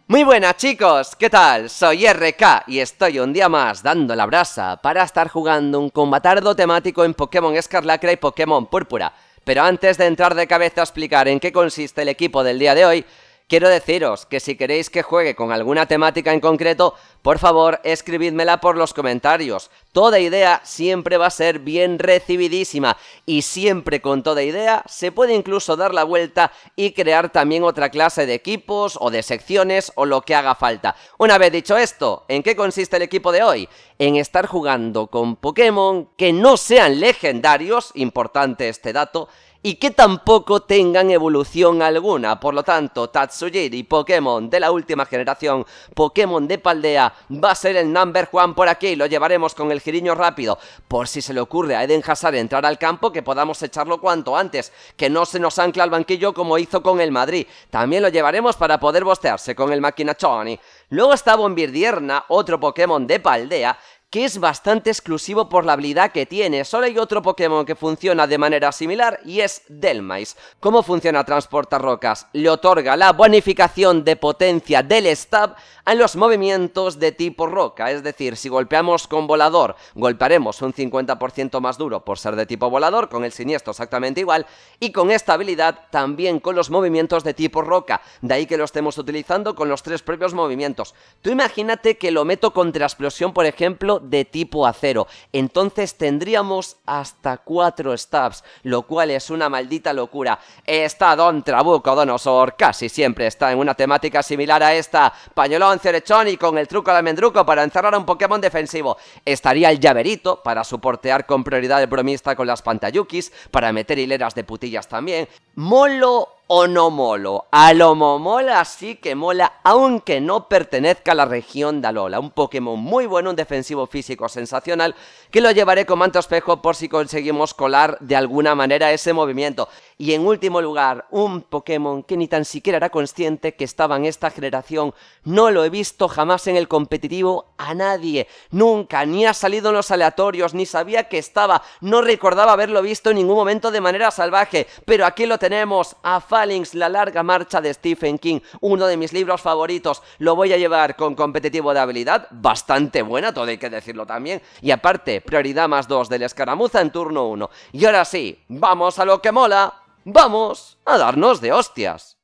Muy buenas chicos, ¿qué tal? Soy RK y estoy un día más dando la brasa para estar jugando un combatardo temático en Pokémon Escarlacra y Pokémon Púrpura. Pero antes de entrar de cabeza a explicar en qué consiste el equipo del día de hoy, quiero deciros que si queréis que juegue con alguna temática en concreto, por favor escribidmela por los comentarios. Toda idea siempre va a ser bien recibidísima y siempre con toda idea se puede incluso dar la vuelta y crear también otra clase de equipos o de secciones o lo que haga falta. Una vez dicho esto, ¿en qué consiste el equipo de hoy? En estar jugando con Pokémon que no sean legendarios, importante este dato, y que tampoco tengan evolución alguna. Por lo tanto, Tatsujiri, Pokémon de la última generación, Pokémon de Paldea, va a ser el number one por aquí. Lo llevaremos con el giriño rápido, por si se le ocurre a Eden Hazard entrar al campo, que podamos echarlo cuanto antes, que no se nos ancla al banquillo como hizo con el Madrid. También lo llevaremos para poder bostearse con el Maquinachoni. Luego está Bombirdierna, otro Pokémon de Paldea, que es bastante exclusivo por la habilidad que tiene. Solo hay otro Pokémon que funciona de manera similar y es Dhelmise. ¿Cómo funciona Transportarrocas? Le otorga la bonificación de potencia del stab a los movimientos de tipo roca, es decir, si golpeamos con volador, golpearemos un 50% más duro por ser de tipo volador, con el siniestro exactamente igual, y con esta habilidad también con los movimientos de tipo roca, de ahí que lo estemos utilizando con los tres propios movimientos. Tú imagínate que lo meto contra explosión, por ejemplo, de tipo acero, entonces tendríamos hasta 4 stabs, lo cual es una maldita locura. Está Don Trabucodonosor, casi siempre está en una temática similar a esta, pañolón Cerechoni con el truco al almendruco para encerrar a un Pokémon defensivo. Estaría el llaverito para soportear con prioridad el bromista con las pantayukis, para meter hileras de putillas también. Molo o no molo, a lo mola sí que mola, aunque no pertenezca a la región de Alola. Un Pokémon muy bueno, un defensivo físico sensacional, que lo llevaré con manto espejo por si conseguimos colar de alguna manera ese movimiento. Y en último lugar, un Pokémon que ni tan siquiera era consciente que estaba en esta generación. No lo he visto jamás en el competitivo a nadie, nunca, ni ha salido en los aleatorios, ni sabía que estaba, no recordaba haberlo visto en ningún momento de manera salvaje, pero aquí lo tenemos, a Phalanx, la larga marcha de Stephen King, uno de mis libros favoritos. Lo voy a llevar con competitivo de habilidad, bastante buena, todo hay que decirlo también, y aparte, prioridad +2 del escaramuza en turno 1. Y ahora sí, vamos a lo que mola, vamos a darnos de hostias.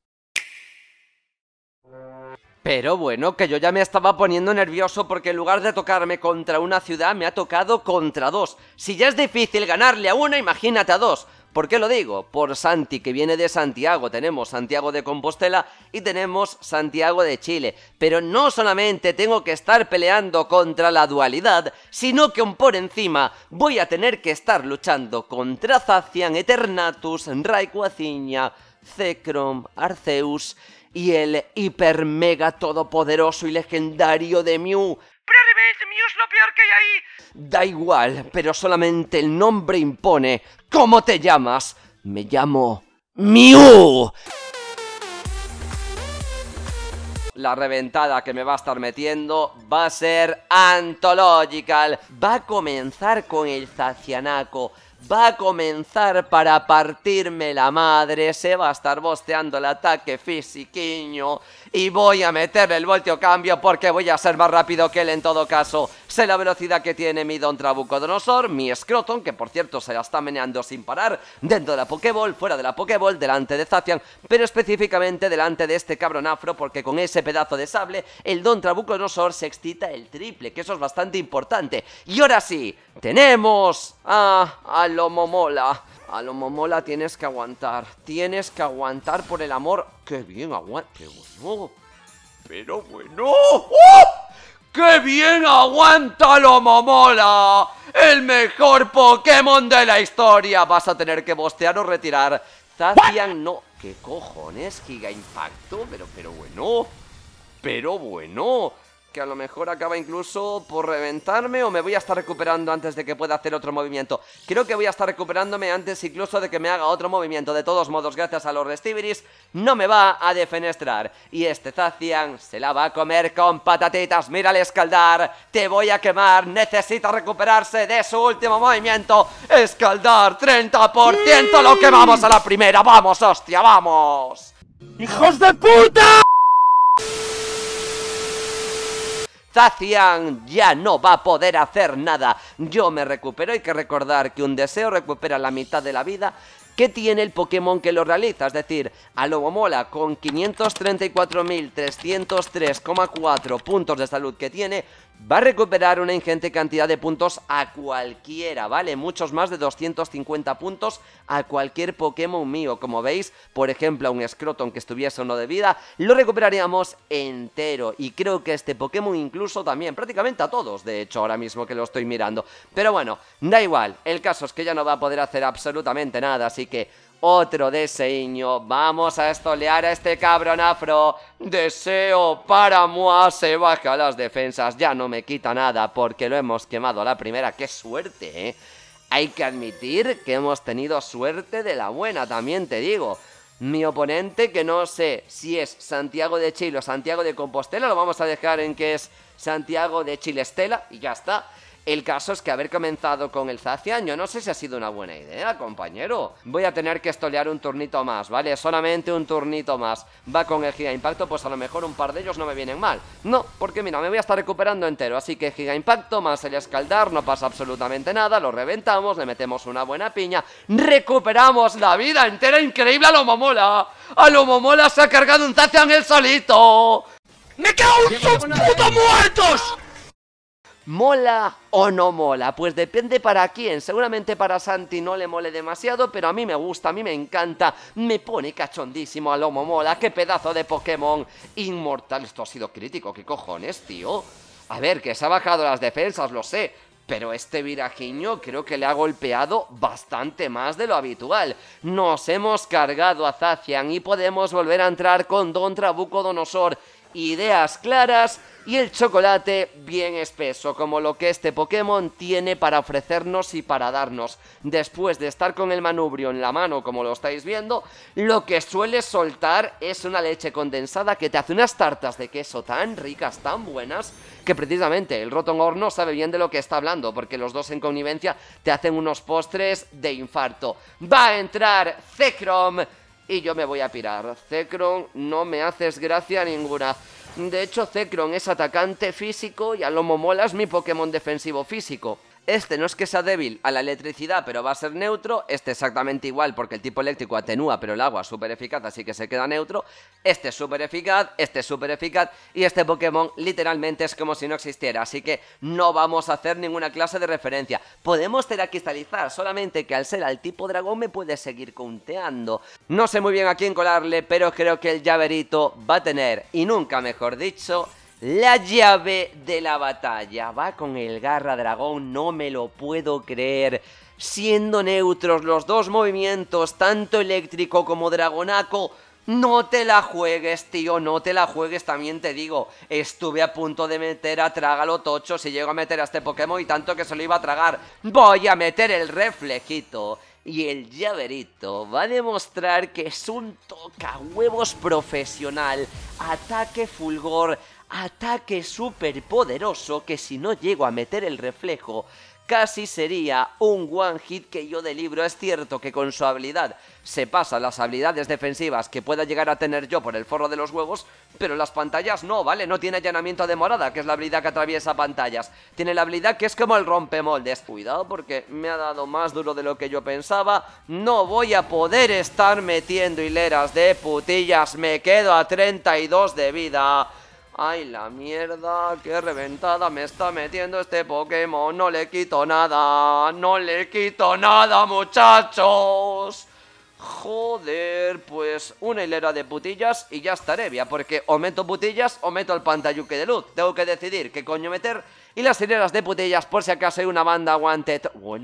Pero bueno, que yo ya me estaba poniendo nervioso porque en lugar de tocarme contra una ciudad me ha tocado contra dos. Si ya es difícil ganarle a una, imagínate a dos. ¿Por qué lo digo? Por Santi, que viene de Santiago. Tenemos Santiago de Compostela y tenemos Santiago de Chile. Pero no solamente tengo que estar peleando contra la dualidad, sino que por encima voy a tener que estar luchando contra Zacian, Eternatus, Rayquaza, Zekrom, Arceus y el hiper mega todopoderoso y legendario de Mew. Probablemente Mew es lo peor que hay ahí. Da igual, pero solamente el nombre impone. ¿Cómo te llamas? Me llamo Mew. La reventada que me va a estar metiendo va a ser Anthological. Va a comenzar con el Zacianaco. Va a comenzar para partirme la madre, se va a estar bosteando el ataque fisiquiño y voy a meterle el voltio cambio porque voy a ser más rápido que él en todo caso. Sé la velocidad que tiene mi Don Trabucodonosor, mi Scroton, que por cierto se la está meneando sin parar, dentro de la Pokéball, fuera de la Pokéball, delante de Zacian, pero específicamente delante de este cabrón afro, porque con ese pedazo de sable, el Don Trabucodonosor se excita el triple, que eso es bastante importante. Y ahora sí, tenemos a Alomomola. A Alomomola tienes que aguantar por el amor. ¡Qué bien aguanta! ¡Qué bueno! ¡Pero bueno! ¡Oh! ¡Qué bien aguanta Alomomola! ¡El mejor Pokémon de la historia! Vas a tener que bostear o retirar. Zacian no... ¿Qué cojones? Giga Impacto. Pero bueno... Que a lo mejor acaba incluso por reventarme o me voy a estar recuperando antes de que pueda hacer otro movimiento. Creo que voy a estar recuperándome antes incluso de que me haga otro movimiento. De todos modos, gracias a los Restiviris, no me va a defenestrar. Y este Zacian se la va a comer con patatitas. Mira al escaldar, te voy a quemar. Necesita recuperarse de su último movimiento. Escaldar, 30%, lo quemamos a la primera. ¡Vamos, hostia, vamos! ¡Hijos de puta! Zacian ya no va a poder hacer nada. Yo me recupero, hay que recordar que un deseo recupera la mitad de la vida que tiene el Pokémon que lo realiza, es decir, Alomomola con 534.303,4 puntos de salud que tiene, va a recuperar una ingente cantidad de puntos a cualquiera, ¿vale? Muchos más de 250 puntos a cualquier Pokémon mío. Como veis, por ejemplo, a un Scroton que estuviese uno de vida, lo recuperaríamos entero. Y creo que este Pokémon incluso también, prácticamente a todos, de hecho, ahora mismo que lo estoy mirando. Pero bueno, da igual, el caso es que ya no va a poder hacer absolutamente nada, así que otro deseiño, vamos a estolear a este cabrón afro. Deseo para moi, se baja las defensas, ya no me quita nada porque lo hemos quemado a la primera. ¡Qué suerte, eh! Hay que admitir que hemos tenido suerte de la buena, también te digo. Mi oponente, que no sé si es Santiago de Chile o Santiago de Compostela, lo vamos a dejar en que es Santiago de Chilestela y ya está. El caso es que haber comenzado con el Zacian, yo no sé si ha sido una buena idea, compañero. Voy a tener que estolear un turnito más, ¿vale? Solamente un turnito más. Va con el Giga Impacto, pues a lo mejor un par de ellos no me vienen mal. No, porque mira, me voy a estar recuperando entero. Así que Giga Impacto más el Escaldar, no pasa absolutamente nada. Lo reventamos, le metemos una buena piña. ¡Recuperamos la vida entera! ¡Increíble a Alomomola! ¡Alomomola se ha cargado un Zacian él solito! ¡Me cago en sus putos muertos! ¿Mola o no mola? Pues depende para quién. Seguramente para Santi no le mole demasiado, pero a mí me gusta, a mí me encanta. Me pone cachondísimo Alomomola. ¡Qué pedazo de Pokémon inmortal! Esto ha sido crítico, ¿qué cojones, tío? A ver, que se ha bajado las defensas, lo sé, pero este virajiño creo que le ha golpeado bastante más de lo habitual. Nos hemos cargado a Zacian y podemos volver a entrar con Don Trabucodonosor. Ideas claras y el chocolate bien espeso, como lo que este Pokémon tiene para ofrecernos y para darnos. Después de estar con el manubrio en la mano, como lo estáis viendo, lo que suele soltar es una leche condensada que te hace unas tartas de queso tan ricas, tan buenas, que precisamente el Rotom Horno sabe bien de lo que está hablando, porque los dos en connivencia te hacen unos postres de infarto. Va a entrar Zekrom y yo me voy a pirar. Zekrom, no me haces gracia ninguna. De hecho, Zekrom es atacante físico y Alomomola es mi Pokémon defensivo físico. Este no es que sea débil a la electricidad, pero va a ser neutro. Este exactamente igual, porque el tipo eléctrico atenúa, pero el agua es súper eficaz, así que se queda neutro. Este es súper eficaz, este es súper eficaz, y este Pokémon literalmente es como si no existiera, así que no vamos a hacer ninguna clase de referencia. Podemos teracristalizar, solamente que al ser al tipo dragón me puede seguir counteando. No sé muy bien a quién colarle, pero creo que el llaverito va a tener, y nunca mejor dicho, la llave de la batalla. Va con el Garra Dragón, no me lo puedo creer. Siendo neutros los dos movimientos, tanto eléctrico como dragonaco, no te la juegues, tío, no te la juegues, también te digo. Estuve a punto de meter a Trágalo Tocho si llego a meter a este Pokémon y tanto que se lo iba a tragar. Voy a meter el reflejito. Y el llaverito va a demostrar que es un tocahuevos profesional. Ataque fulgor, ataque súper poderoso que si no llego a meter el reflejo casi sería un one hit que yo de libro. Es cierto que con su habilidad se pasan las habilidades defensivas que pueda llegar a tener yo por el forro de los huevos, pero las pantallas no, ¿vale? No tiene allanamiento de morada, que es la habilidad que atraviesa pantallas. Tiene la habilidad que es como el rompemoldes. Cuidado porque me ha dado más duro de lo que yo pensaba. No voy a poder estar metiendo hileras de putillas. Me quedo a 32 de vida. ¡Ay, la mierda! ¡Qué reventada me está metiendo este Pokémon! ¡No le quito nada! ¡No le quito nada, muchachos! Joder, pues una hilera de putillas y ya estaré, vía, porque o meto putillas o meto el Pantayuki de luz. Tengo que decidir qué coño meter. Y las hileras de putillas, por si acaso hay una banda wanted.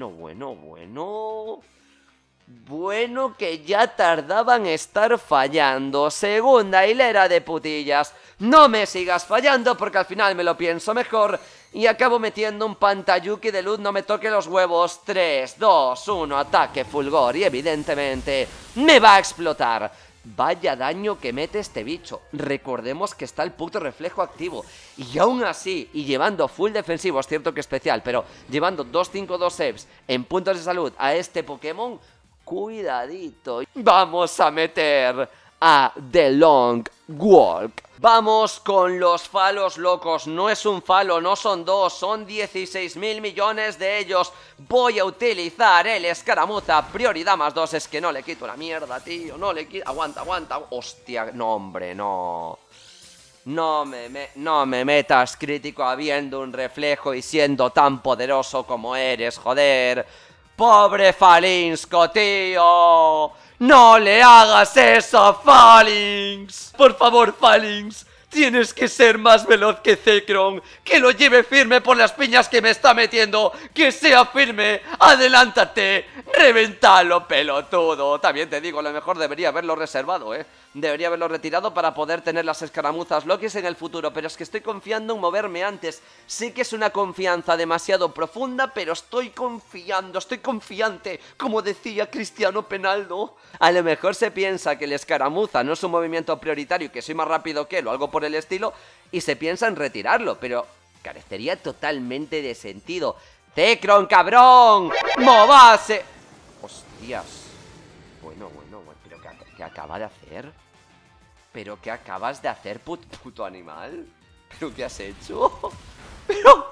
Bueno, que ya tardaban en estar fallando. Segunda hilera de putillas. No me sigas fallando porque al final me lo pienso mejor y acabo metiendo un Pantayuki de luz. No me toque los huevos. 3, 2, 1, ataque fulgor. Y evidentemente me va a explotar. Vaya daño que mete este bicho. Recordemos que está el puto reflejo activo. Y aún así, y llevando full defensivo, es cierto que especial, pero llevando 252 saves en puntos de salud a este Pokémon, cuidadito. Vamos a meter a The Long Walk. Vamos con los falos locos. No es un falo, no son dos, son 16.000 millones de ellos. Voy a utilizar el escaramuza prioridad +2. Es que no le quito la mierda, tío. No le quito... Aguanta. Hostia, no, hombre, no. No me metas crítico habiendo un reflejo y siendo tan poderoso como eres, joder. ¡Pobre Falinsko, tío! ¡No le hagas eso a Falinks! Por favor, Falinks, tienes que ser más veloz que Zekrom. Que lo lleve firme por las piñas que me está metiendo. Que sea firme, adelántate. Reventalo, pelotudo. También te digo, a lo mejor debería haberlo reservado, Debería haberlo retirado para poder tener las escaramuzas Lokis en el futuro. Pero es que estoy confiando en moverme antes. Sé que es una confianza demasiado profunda, pero estoy confiando, estoy confiante. Como decía Cristiano Penaldo. A lo mejor se piensa que el escaramuza no es un movimiento prioritario y que soy más rápido que él o algo por el estilo, y se piensa en retirarlo, pero carecería totalmente de sentido. ¡Zekrom, cabrón! ¡Movase! ¡Hostias! Bueno, ¿pero qué acaba de hacer? ¿Pero qué acabas de hacer, puto animal? ¿Pero qué has hecho? ¡Pero!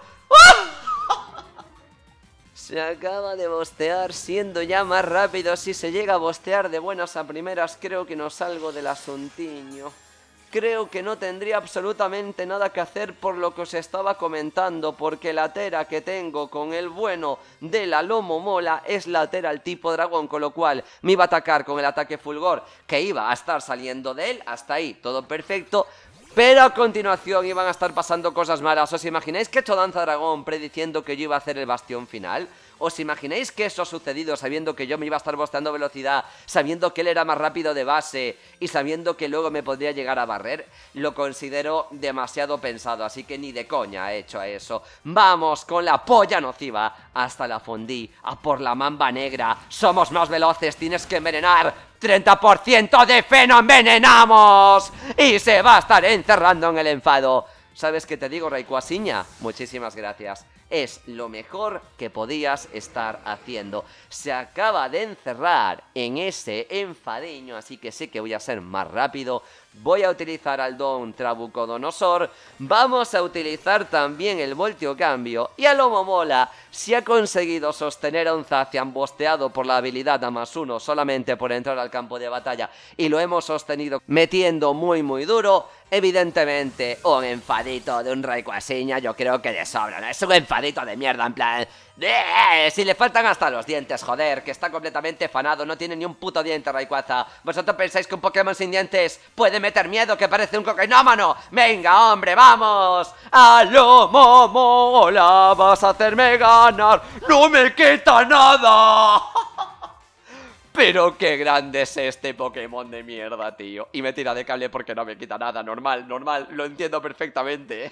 Se acaba de bostear siendo ya más rápido. Si se llega a bostear de buenas a primeras, creo que no salgo del asuntiño. Creo que no tendría absolutamente nada que hacer por lo que os estaba comentando, porque la tera que tengo con el bueno de la Lomo Mola es la tera al tipo dragón, con lo cual me iba a atacar con el ataque fulgor que iba a estar saliendo de él. Hasta ahí todo perfecto. Pero a continuación iban a estar pasando cosas malas. ¿Os imagináis que he hecho danza dragón prediciendo que yo iba a hacer el bastión final? ¿Os imagináis que eso ha sucedido sabiendo que yo me iba a estar bosteando velocidad, sabiendo que él era más rápido de base y sabiendo que luego me podría llegar a barrer? Lo considero demasiado pensado, así que ni de coña he hecho eso. Vamos con la polla nociva hasta la fondí, a por la mamba negra. Somos más veloces, tienes que envenenar. 30% de fe, no envenenamos. Y se va a estar encerrando en el enfado. ¿Sabes qué te digo, Rayquaziña? Muchísimas gracias. Es lo mejor que podías estar haciendo. Se acaba de encerrar en ese enfadiño, así que sé que voy a ser más rápido. Voy a utilizar al Don Trabucodonosor. Vamos a utilizar también el Voltio Cambio. Y a Lomo Mola, si ha conseguido sostener a un Zacian bosteado por la habilidad a +1 solamente por entrar al campo de batalla, y lo hemos sostenido metiendo muy duro, evidentemente un enfadito de un Rayquaziña yo creo que de sobra, ¿no? Es un enfadito de mierda, en plan... Si le faltan hasta los dientes, joder, que está completamente fanado, no tiene ni un puto diente Rayquaza. ¿Vosotros pensáis que un Pokémon sin dientes puede meter miedo, que parece un cocainómano? ¡Venga, hombre, vamos! ¡A Lomo Mola! ¡Vas a hacerme ganar! ¡No me quita nada! Pero qué grande es este Pokémon de mierda, tío. Y me tira de cable porque no me quita nada, normal, lo entiendo perfectamente.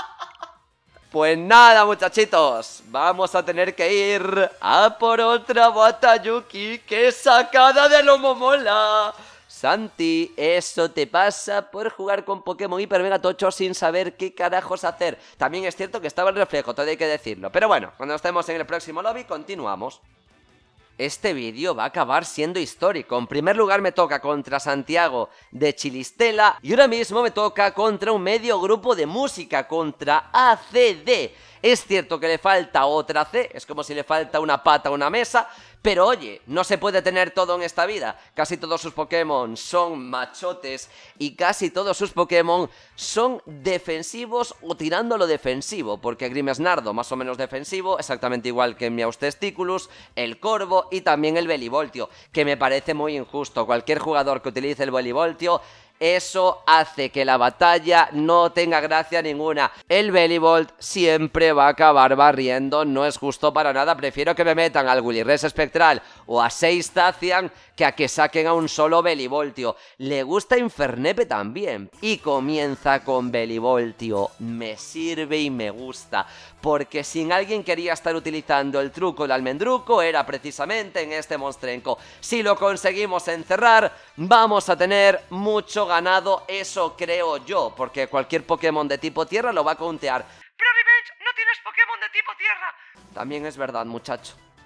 Pues nada, muchachitos, vamos a tener que ir a por otra Batayuki que es sacada de Lomo Mola. Santi, eso te pasa por jugar con Pokémon Hiper Mega Tocho sin saber qué carajos hacer. También es cierto que estaba el reflejo, todo hay que decirlo. Pero bueno, cuando estemos en el próximo lobby, continuamos. Este vídeo va a acabar siendo histórico. En primer lugar me toca contra Santiago de Chilistela y ahora mismo me toca contra un medio grupo de música, contra ACD. Es cierto que le falta otra C, es como si le falta una pata a una mesa, pero oye, no se puede tener todo en esta vida. Casi todos sus Pokémon son machotes y casi todos sus Pokémon son defensivos o tirando a lo defensivo, porque Grimmsnardo más o menos defensivo, exactamente igual que Meowscesticulus, el Corvo y también el Belivoltio, que me parece muy injusto. Cualquier jugador que utilice el Belivoltio, eso hace que la batalla no tenga gracia ninguna. El Bellibolt siempre va a acabar barriendo, no es justo para nada. Prefiero que me metan al Willyres Espectral o a 6 Zacian que a que saquen a un solo Belivoltio. Le gusta Infernepe también y comienza con Belivoltio. Me sirve y me gusta, porque si alguien quería estar utilizando el truco del almendruco era precisamente en este monstrenco. Si lo conseguimos encerrar, vamos a tener mucho ganado, eso creo yo, porque cualquier Pokémon de tipo tierra lo va a countear. Pero Revenge, no tienes Pokémon de tipo tierra. También es verdad, muchacho.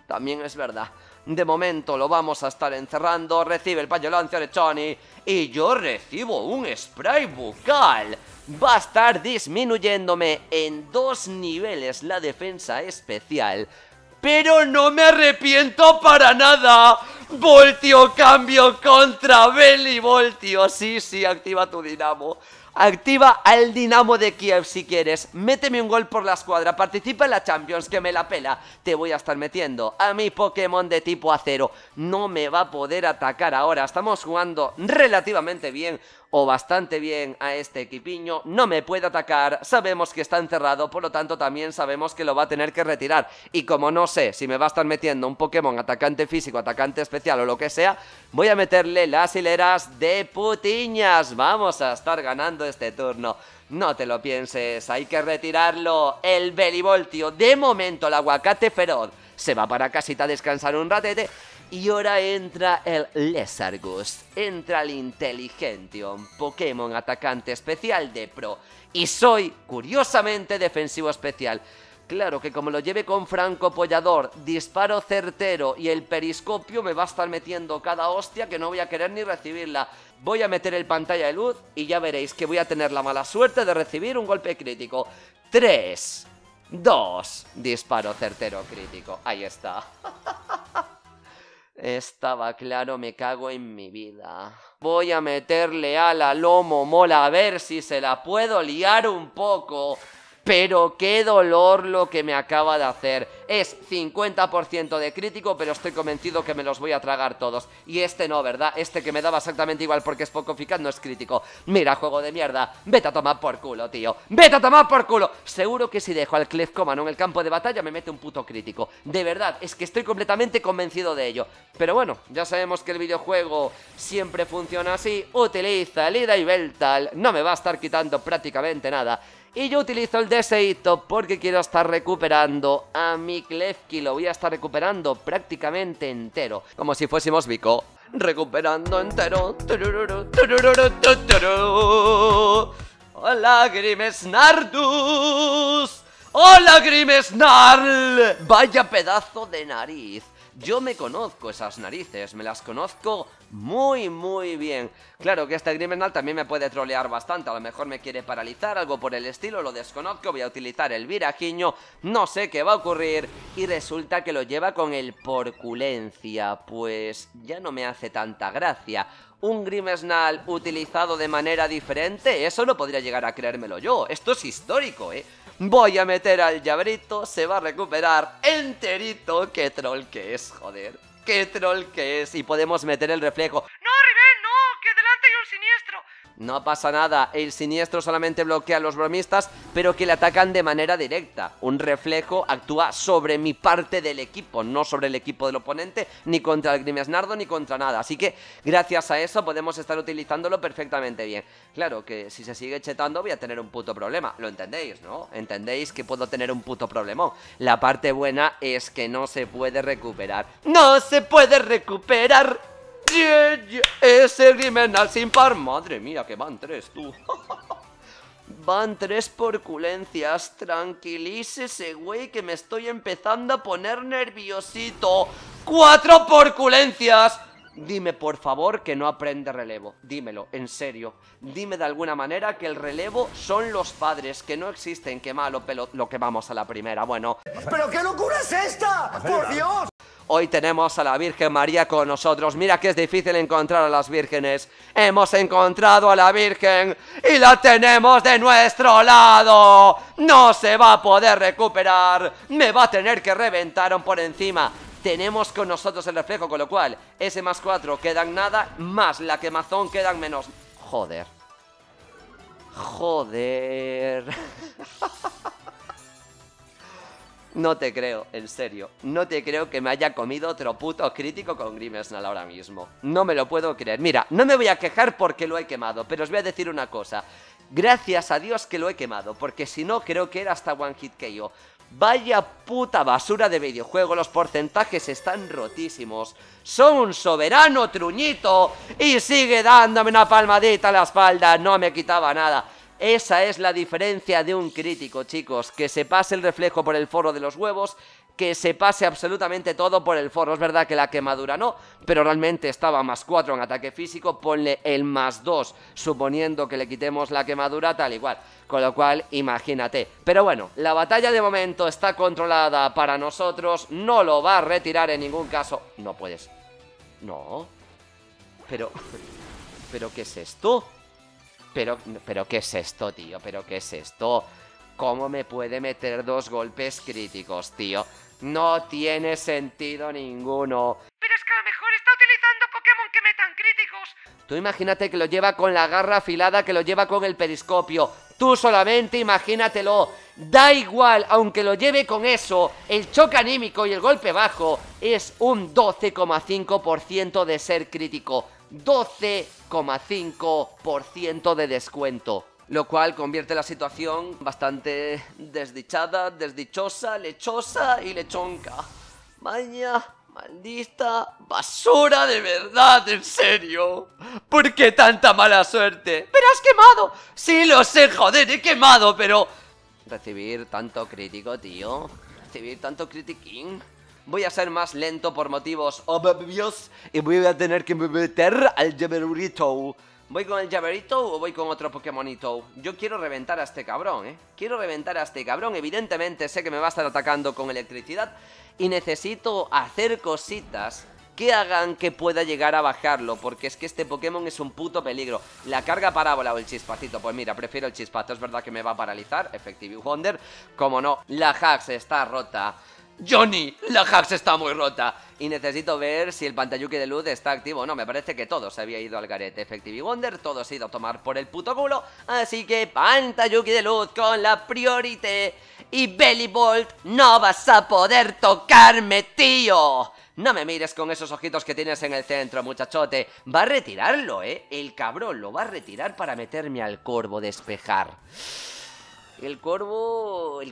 también es verdad. De momento lo vamos a estar encerrando. Recibe el pañolón Orechoni y yo recibo un spray bucal. Va a estar disminuyéndome en 2 niveles la defensa especial. Pero no me arrepiento para nada. Voltio, cambio contra Belly Voltio. Sí, activa tu dinamo. Activa al Dinamo de Kiev si quieres. Méteme un gol por la escuadra. Participa en la Champions, que me la pela. Te voy a estar metiendo a mi Pokémon de tipo acero. No me va a poder atacar ahora. Estamos jugando relativamente bien, o bastante bien, a este equipiño. No me puede atacar. Sabemos que está encerrado, por lo tanto también sabemos que lo va a tener que retirar. Y como no sé si me va a estar metiendo un Pokémon atacante físico, atacante especial o lo que sea, voy a meterle las hileras de putiñas. Vamos a estar ganando este turno. No te lo pienses, hay que retirarlo. El Belivoltio, de momento el aguacate feroz, se va para casita a descansar un ratete. Y ahora entra el Lesargus, entra el Intelligentsion, Pokémon atacante especial de Pro. Y soy, curiosamente, defensivo especial. Claro que como lo lleve con francopollador, disparo certero y el periscopio, me va a estar metiendo cada hostia que no voy a querer ni recibirla. Voy a meter el pantalla de luz y ya veréis que voy a tener la mala suerte de recibir un golpe crítico. 3, 2, disparo certero crítico. Ahí está. Estaba claro, me cago en mi vida. Voy a meterle a la Lomo Mola a ver si se la puedo liar un poco. Pero qué dolor lo que me acaba de hacer. Es 50% de crítico, pero estoy convencido que me los voy a tragar todos. Y este no, ¿verdad? Este que me daba exactamente igual porque es poco eficaz no es crítico. Mira, juego de mierda. Vete a tomar por culo, tío. ¡Vete a tomar por culo! Seguro que si dejo al Klefkomano en el campo de batalla me mete un puto crítico. De verdad, es que estoy completamente convencido de ello. Pero bueno, ya sabemos que el videojuego siempre funciona así. Utiliza el ida y Veltal. No me va a estar quitando prácticamente nada. Y yo utilizo el deseito porque quiero estar recuperando a mi Klefki. Lo voy a estar recuperando prácticamente entero, como si fuésemos Vico. Recuperando entero. Hola, Grimsnardus. Hola, Grimsnarl. Vaya pedazo de nariz. Yo me conozco esas narices, me las conozco muy bien. Claro que este Grimmernal también me puede trolear bastante, a lo mejor me quiere paralizar, algo por el estilo, lo desconozco. Voy a utilizar el virajiño, no sé qué va a ocurrir. Y resulta que lo lleva con el porculencia, pues ya no me hace tanta gracia. Un Grimmsnarl utilizado de manera diferente, eso no podría llegar a creérmelo yo. Esto es histórico, Voy a meter al llaverito, se va a recuperar enterito. Qué troll que es, joder. Qué troll que es. Y podemos meter el reflejo. ¡No, Riven, no! ¡Que delante hay un siniestro! No pasa nada, el siniestro solamente bloquea a los bromistas, pero que le atacan de manera directa. Un reflejo actúa sobre mi parte del equipo, no sobre el equipo del oponente, ni contra el Grimmsnardo, ni contra nada. Así que, gracias a eso, podemos estar utilizándolo perfectamente bien. Claro que si se sigue chetando voy a tener un puto problema, lo entendéis, ¿no? Entendéis que puedo tener un puto problemón. La parte buena es que no se puede recuperar. ¡No se puede recuperar! Ese Grimmsnarl sin par. Madre mía, que van 3, tú. Van 3 porculencias. Tranquilícese, güey, que me estoy empezando a poner nerviosito. 4 porculencias. Dime, por favor, que no aprende relevo. Dímelo, en serio. Dime de alguna manera que el relevo son los padres, que no existen. Qué malo lo que vamos a la primera. Bueno. ¿Pero qué locura es esta? ¡Por Dios! Hoy tenemos a la Virgen María con nosotros. Mira que es difícil encontrar a las vírgenes. Hemos encontrado a la Virgen y la tenemos de nuestro lado. No se va a poder recuperar. Me va a tener que reventar por encima. Tenemos con nosotros el reflejo, con lo cual ese más 4 quedan nada, más la quemazón quedan menos. Joder. Joder. No te creo, en serio. No te creo que me haya comido otro puto crítico con Grimmsnarl ahora mismo. No me lo puedo creer. Mira, no me voy a quejar porque lo he quemado, pero os voy a decir una cosa. Gracias a Dios que lo he quemado, porque si no creo que era hasta One Hit KO. Vaya puta basura de videojuego, los porcentajes están rotísimos. Son un soberano truñito y sigue dándome una palmadita a la espalda, no me quitaba nada. Esa es la diferencia de un crítico, chicos, que se pase el reflejo por el forro de los huevos, que se pase absolutamente todo por el forro. Es verdad que la quemadura no, pero realmente estaba +4 en ataque físico. Ponle el +2, suponiendo que le quitemos la quemadura, tal igual. Con lo cual, imagínate. Pero bueno, la batalla de momento está controlada para nosotros. No lo va a retirar en ningún caso. No puedes. No. Pero ¿qué es esto? Pero ¿qué es esto, tío? ¿Pero qué es esto? ¿Cómo me puede meter 2 golpes críticos, tío? No tiene sentido ninguno. Pero es que a lo mejor está utilizando Pokémon que metan críticos. Tú imagínate que lo lleva con la garra afilada, que lo lleva con el periscopio. Tú solamente imagínatelo. Da igual, aunque lo lleve con eso, el choque anímico y el golpe bajo es un 12,5% de ser crítico. 12,5% de descuento. Lo cual convierte la situación bastante desdichada, desdichosa, lechosa y lechonca. Vaya maldita basura, de verdad, en serio. ¿Por qué tanta mala suerte? ¡Pero has quemado! Sí, lo sé, joder, he quemado, pero... Recibir tanto crítico, tío. Recibir tanto critiquín. Voy a ser más lento por motivos obvios y voy a tener que meter al Llaverito. ¿Voy con el Llaverito o voy con otro Pokémonito? Yo quiero reventar a este cabrón, Quiero reventar a este cabrón. Evidentemente sé que me va a estar atacando con electricidad y necesito hacer cositas que hagan que pueda llegar a bajarlo, porque es que este Pokémon es un puto peligro. La carga parábola o el chispacito, pues mira, prefiero el chispazo. Es verdad que me va a paralizar, Effective Wonder. Como no, la Hax está rota. Johnny, la Hax está muy rota. Y necesito ver si el Pantayuki de luz está activo. No, me parece que todo se había ido al garete. Effective Wonder, todo se ha ido a tomar por el puto culo. Así que Pantayuki de luz con la priorité. Y Bellibolt, no vas a poder tocarme, tío. No me mires con esos ojitos que tienes en el centro, muchachote. Va a retirarlo, el cabrón lo va a retirar para meterme al Corvo, despejar. El Corvo,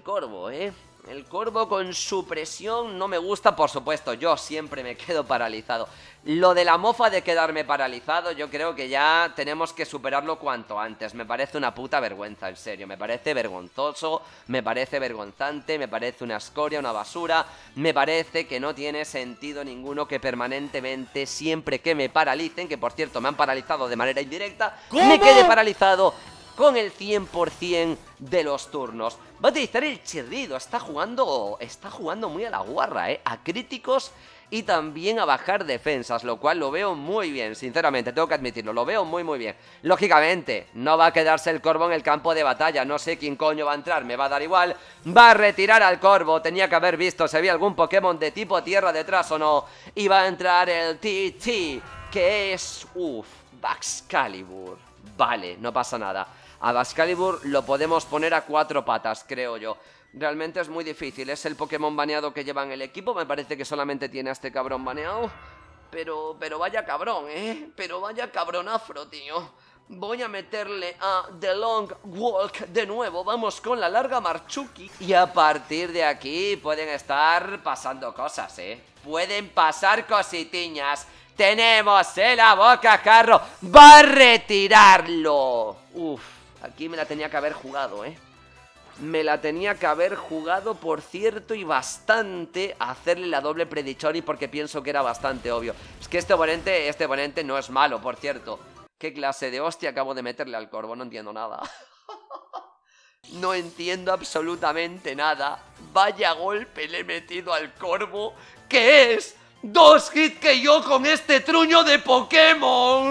El Corvo con su presión no me gusta, por supuesto, yo siempre me quedo paralizado. Lo de la mofa de quedarme paralizado, yo creo que ya tenemos que superarlo cuanto antes. Me parece una puta vergüenza, en serio, me parece vergonzoso, me parece vergonzante, me parece una escoria, una basura. Me parece que no tiene sentido ninguno que permanentemente, siempre que me paralicen, que por cierto me han paralizado de manera indirecta, me quede paralizado con el 100% de los turnos. Va a utilizar el chirrido, está jugando muy a la guarra, a críticos y también a bajar defensas, lo cual lo veo muy bien, sinceramente, tengo que admitirlo, lo veo muy bien. Lógicamente, no va a quedarse el Corvo en el campo de batalla, no sé quién coño va a entrar, me va a dar igual. Va a retirar al Corvo, tenía que haber visto si había algún Pokémon de tipo tierra detrás o no. Y va a entrar el TT, que es... Baxcalibur. Vale, no pasa nada. A Baxcalibur lo podemos poner a 4 patas, creo yo. Realmente es muy difícil, es el Pokémon baneado que lleva en el equipo. Me parece que solamente tiene a este cabrón baneado. Pero vaya cabrón, pero vaya cabronafro, tío. Voy a meterle a The Long Walk de nuevo. Vamos con la larga Marchuki. Y a partir de aquí pueden estar pasando cosas, Pueden pasar cositiñas. Tenemos el Abocajarro. Va a retirarlo. Aquí me la tenía que haber jugado, Me la tenía que haber jugado, por cierto, y bastante, a hacerle la doble Predichori, porque pienso que era bastante obvio. Es que este oponente no es malo, por cierto. ¿Qué clase de hostia acabo de meterle al Corvo? No entiendo nada. No entiendo absolutamente nada. Vaya golpe le he metido al Corvo. ¿Qué es? 2 hits que yo con este truño de Pokémon.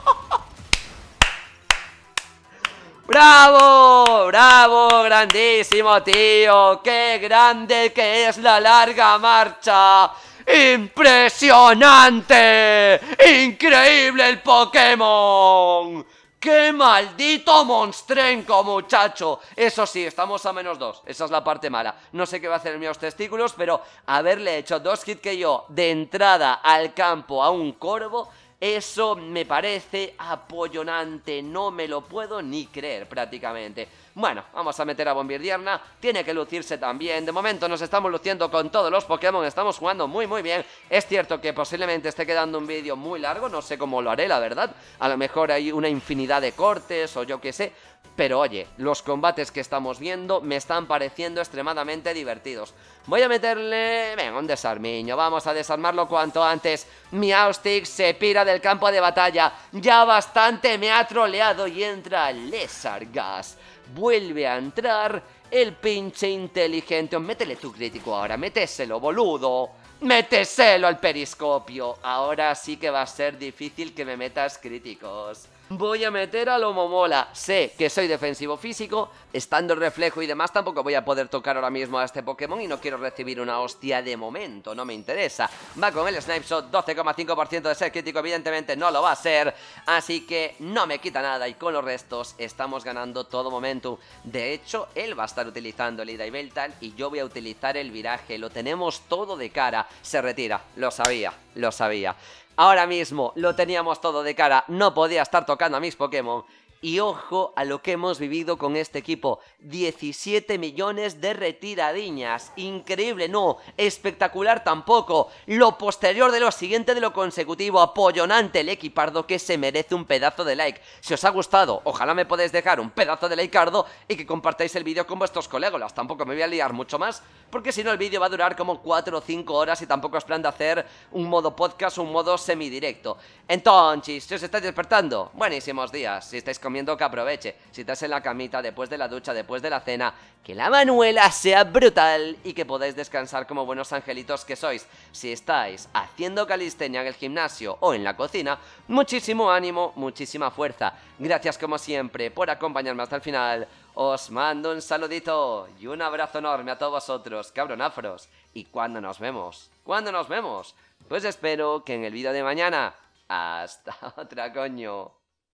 ¡Bravo! ¡Bravo! ¡Grandísimo, tío! ¡Qué grande que es la larga marcha! ¡Impresionante! ¡Increíble el Pokémon! ¡Qué maldito monstrenco, muchacho! Eso sí, estamos a -2. Esa es la parte mala. No sé qué va a hacer en mis testículos, pero haberle hecho 2 hits que yo de entrada al campo a un Corvo... Eso me parece apollonante, no me lo puedo ni creer prácticamente. Bueno, vamos a meter a Bombirdiarna, tiene que lucirse también. De momento nos estamos luciendo con todos los Pokémon, estamos jugando muy bien. Es cierto que posiblemente esté quedando un vídeo muy largo, no sé cómo lo haré, la verdad. A lo mejor hay una infinidad de cortes o yo qué sé. Pero oye, los combates que estamos viendo me están pareciendo extremadamente divertidos. Voy a meterle... venga, un desarmiño, vamos a desarmarlo cuanto antes. Meowstic se pira del campo de batalla, ya bastante me ha troleado y entra Lezargas. Vuelve a entrar el pinche inteligente. Métele tu crítico ahora, méteselo, boludo. Méteselo al periscopio. Ahora sí que va a ser difícil que me metas críticos. Voy a meter a lo Momola. Sé que soy defensivo físico, estando el reflejo y demás tampoco voy a poder tocar ahora mismo a este Pokémon y no quiero recibir una hostia de momento, no me interesa. Va con el Snipe Shot, 12,5% de ser crítico, evidentemente no lo va a ser, así que no me quita nada y con los restos estamos ganando todo momentum. De hecho, él va a estar utilizando el Ida y Beltal y yo voy a utilizar el viraje, lo tenemos todo de cara. Se retira, lo sabía, lo sabía. Ahora mismo lo teníamos todo de cara, no podía estar tocando a mis Pokémon. Y ojo a lo que hemos vivido con este equipo, 17 millones de retiradiñas, increíble, no, espectacular tampoco, lo posterior de lo siguiente de lo consecutivo, apollonante el equipardo que se merece un pedazo de like. Si os ha gustado, ojalá me podéis dejar un pedazo de likeardo y que compartáis el vídeo con vuestros colegas, tampoco me voy a liar mucho más, porque si no el vídeo va a durar como 4 o 5 horas y tampoco es plan de hacer un modo podcast o un modo semidirecto. Entonces, si os estáis despertando, buenísimos días, si estáis comiendo que aproveche, si estás en la camita después de la ducha, después de la cena, que la Manuela sea brutal y que podáis descansar como buenos angelitos que sois. Si estáis haciendo calistenia en el gimnasio o en la cocina, muchísimo ánimo, muchísima fuerza. Gracias como siempre por acompañarme hasta el final. Os mando un saludito y un abrazo enorme a todos vosotros, cabronafros. ¿Y cuándo nos vemos? ¿Cuándo nos vemos? Pues espero que en el vídeo de mañana. Hasta otra, coño.